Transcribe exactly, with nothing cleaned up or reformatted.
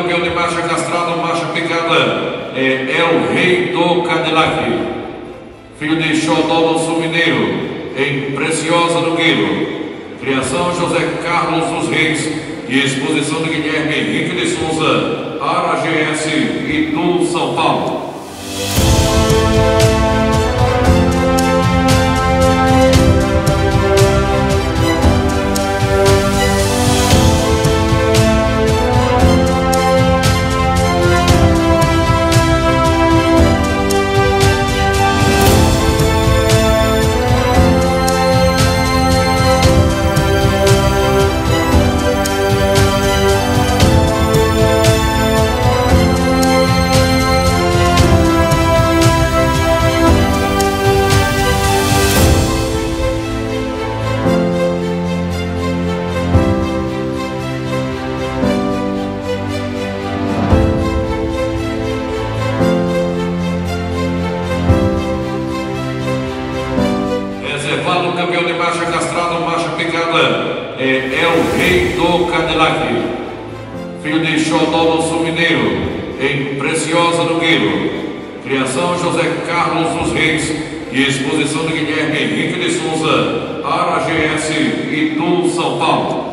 campeão de marcha castrada, marcha picada, é, é o Rei do Cadillac, filho de Xodó do Sul Mineiro, em Preciosa do Guilo. Criação José Carlos dos Reis e exposição de Guilherme Henrique de Souza, Ara G S, Itu, São Paulo. Campeão de marcha castrada, marcha picada, é, é o Rei do Cadillac, filho de Xodó do Sul Mineiro, em Preciosa do Guilo. Criação José Carlos dos Reis e exposição de Guilherme Henrique de Souza, Ara G S, Itu, São Paulo.